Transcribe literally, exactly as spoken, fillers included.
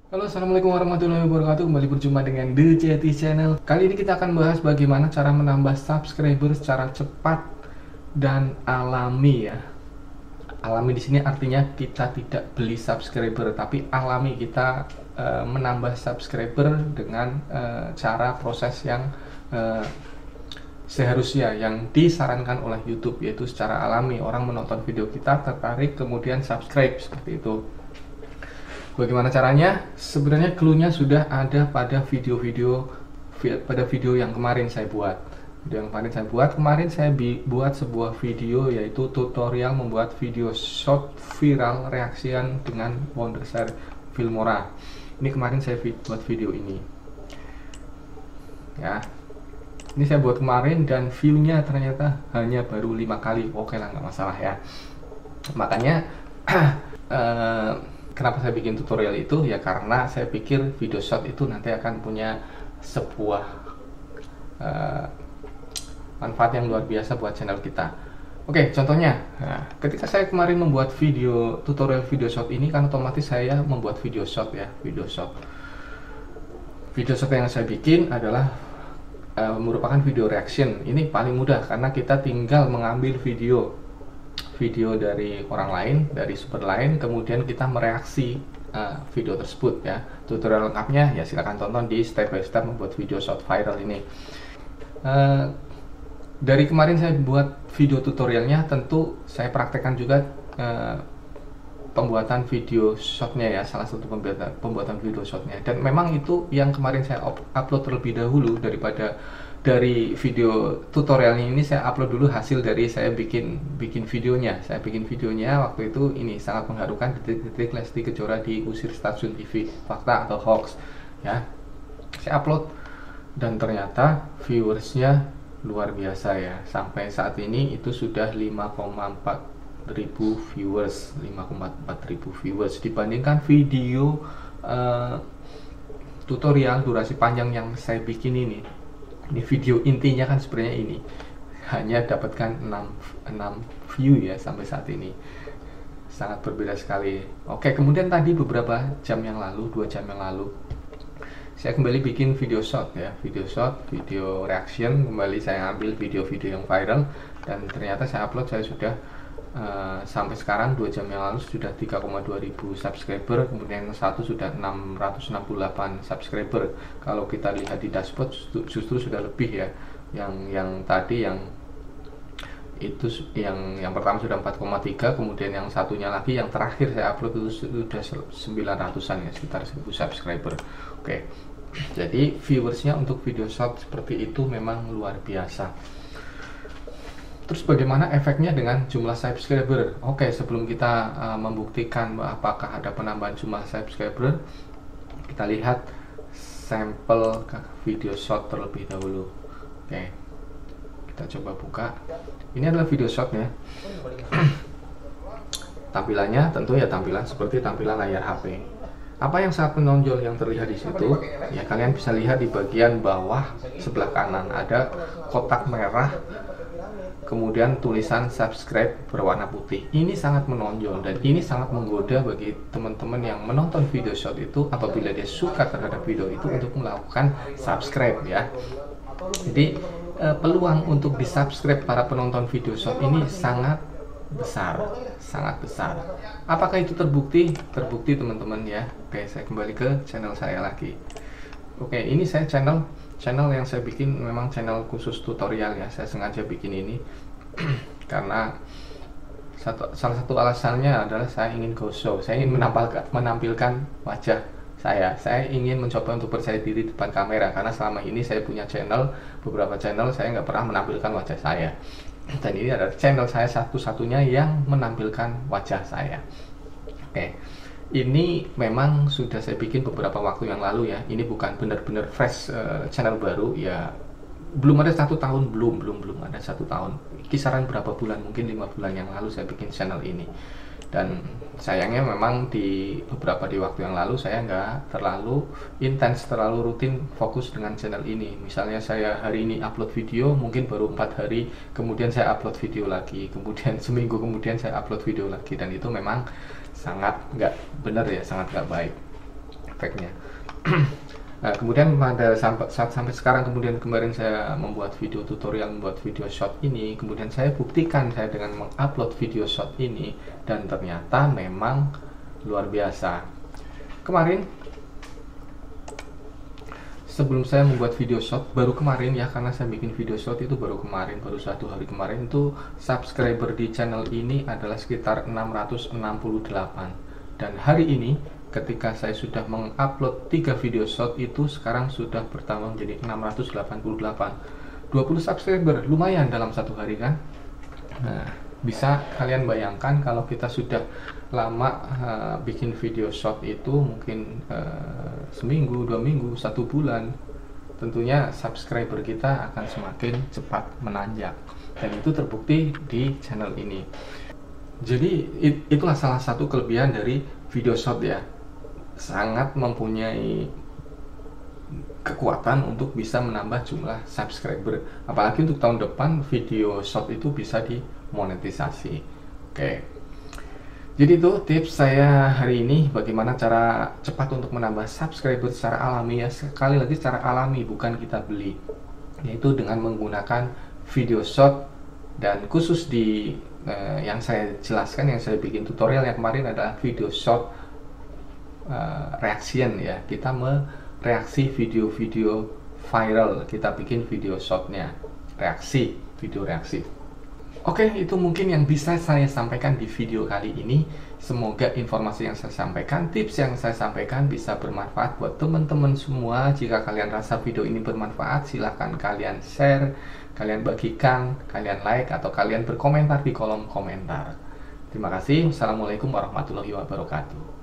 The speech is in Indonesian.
Halo, assalamualaikum warahmatullahi wabarakatuh. Kembali berjumpa dengan The Jeti Channel. Kali ini kita akan bahas bagaimana cara menambah subscriber secara cepat dan alami ya. Alami di sini artinya kita tidak beli subscriber, tapi alami kita e, menambah subscriber dengan e, cara proses yang e, seharusnya yang disarankan oleh YouTube, yaitu secara alami orang menonton video kita tertarik kemudian subscribe seperti itu. Bagaimana caranya? Sebenarnya clue-nya sudah ada pada video-video pada video yang kemarin saya buat. Video yang kemarin saya buat, kemarin saya buat sebuah video yaitu tutorial membuat video short viral reaction dengan Wondershare Filmora. Ini kemarin saya buat video ini. Ya. Ini saya buat kemarin dan view-nya ternyata hanya baru lima kali. Oke lah, nggak masalah ya. Makanya uh, kenapa saya bikin tutorial itu? Ya karena saya pikir video short itu nanti akan punya sebuah uh, manfaat yang luar biasa buat channel kita. Oke, contohnya, nah, ketika saya kemarin membuat video tutorial video short ini, kan otomatis saya membuat video short ya, video short. Video short yang saya bikin adalah uh, merupakan video reaction. Ini paling mudah karena kita tinggal mengambil video video dari orang lain, dari sumber lain, kemudian kita mereaksi uh, video tersebut ya. Tutorial lengkapnya ya silahkan tonton di step by step membuat video short viral ini. Uh, dari kemarin saya buat video tutorialnya, tentu saya praktekkan juga uh, pembuatan video shortnya ya, salah satu pembuatan, pembuatan video shortnya. Dan memang itu yang kemarin saya upload terlebih dahulu daripada dari video tutorialnya ini. Saya upload dulu hasil dari saya bikin bikin videonya. Saya bikin videonya waktu itu ini sangat mengharukan, detik-detik Lesti Kejora diusir stasiun T V, fakta atau hoax ya. Saya upload dan ternyata viewersnya luar biasa ya. Sampai saat ini itu sudah lima koma empat ribu viewers, lima koma empat ribu viewers dibandingkan video uh, tutorial durasi panjang yang saya bikin ini. Ini video intinya kan sebenarnya ini hanya dapatkan enam view ya sampai saat ini, sangat berbeda sekali. Oke, kemudian tadi beberapa jam yang lalu, dua jam yang lalu, saya kembali bikin video short ya, video short, video reaction. Kembali saya ambil video-video yang viral dan ternyata saya upload, saya sudah uh, sampai sekarang dua jam yang lalu sudah tiga koma dua ribu subscriber, kemudian satu sudah enam ratus enam puluh delapan subscriber. Kalau kita lihat di dashboard justru sudah lebih ya. Yang yang tadi yang itu yang yang pertama sudah empat koma tiga, kemudian yang satunya lagi yang terakhir saya upload itu sudah sembilan ratusan ya, sekitar seribu subscriber. Oke. Jadi viewersnya untuk video short seperti itu memang luar biasa. Terus bagaimana efeknya dengan jumlah subscriber? Oke, sebelum kita uh, membuktikan apakah ada penambahan jumlah subscriber, kita lihat sampel video short terlebih dahulu. Oke, kita coba buka. Ini adalah video shortnya. Tampilannya tentu ya tampilan seperti tampilan layar H P. Apa yang sangat menonjol yang terlihat di situ? Ya kalian bisa lihat di bagian bawah sebelah kanan ada kotak merah, kemudian tulisan subscribe berwarna putih. Ini sangat menonjol dan ini sangat menggoda bagi teman-teman yang menonton video short itu apabila dia suka terhadap video itu untuk melakukan subscribe ya. Jadi eh, peluang untuk di subscribe para penonton video short ini sangat besar, sangat besar. Apakah itu terbukti? Terbukti teman-teman ya. Oke, saya kembali ke channel saya lagi. Oke, ini saya channel channel yang saya bikin memang channel khusus tutorial ya. Saya sengaja bikin ini karena satu, salah satu alasannya adalah saya ingin go show. Saya ingin menampilkan, menampilkan wajah saya. Saya ingin mencoba untuk percaya diri di depan kamera karena selama ini saya punya channel, beberapa channel saya nggak pernah menampilkan wajah saya. Dan ini adalah channel saya satu-satunya yang menampilkan wajah saya. Oke. Ini memang sudah saya bikin beberapa waktu yang lalu ya. Ini bukan benar-benar fresh uh, channel baru ya. Belum ada satu tahun, belum, belum, belum ada satu tahun. Kisaran berapa bulan, mungkin lima bulan yang lalu saya bikin channel ini. Dan sayangnya memang di beberapa di waktu yang lalu saya nggak terlalu intens, terlalu rutin fokus dengan channel ini. Misalnya saya hari ini upload video, mungkin baru empat hari, kemudian saya upload video lagi, kemudian seminggu kemudian saya upload video lagi, dan itu memang sangat nggak benar ya, sangat nggak baik. efeknya. Nah, kemudian pada sampai saat sampai sekarang, kemudian kemarin saya membuat video tutorial membuat video short ini, kemudian saya buktikan saya dengan mengupload video short ini, dan ternyata memang luar biasa. Kemarin sebelum saya membuat video short, baru kemarin ya, karena saya bikin video short itu baru kemarin, baru satu hari kemarin, itu subscriber di channel ini adalah sekitar enam ratus enam puluh delapan. Dan hari ini ketika saya sudah mengupload tiga video short itu, sekarang sudah bertambah menjadi enam ratus delapan puluh delapan. dua puluh subscriber, lumayan dalam satu hari kan. Nah, bisa kalian bayangkan kalau kita sudah lama uh, bikin video short itu, mungkin uh, seminggu, dua minggu, satu bulan, tentunya subscriber kita akan semakin cepat menanjak, dan itu terbukti di channel ini. Jadi it, itulah salah satu kelebihan dari video short ya, sangat mempunyai kekuatan untuk bisa menambah jumlah subscriber, apalagi untuk tahun depan video short itu bisa dimonetisasi. Oke, jadi itu tips saya hari ini, bagaimana cara cepat untuk menambah subscriber secara alami ya, sekali lagi secara alami, bukan kita beli, yaitu dengan menggunakan video short. Dan khusus di eh, yang saya jelaskan, yang saya bikin tutorial yang kemarin adalah video short Uh, reaction ya, kita mereaksi video-video viral, kita bikin video shortnya, reaksi, video reaksi. Oke, itu mungkin yang bisa saya sampaikan di video kali ini. Semoga informasi yang saya sampaikan, tips yang saya sampaikan bisa bermanfaat buat teman-teman semua. Jika kalian rasa video ini bermanfaat, silahkan kalian share, kalian bagikan, kalian like, atau kalian berkomentar di kolom komentar. Terima kasih. Wassalamualaikum warahmatullahi wabarakatuh.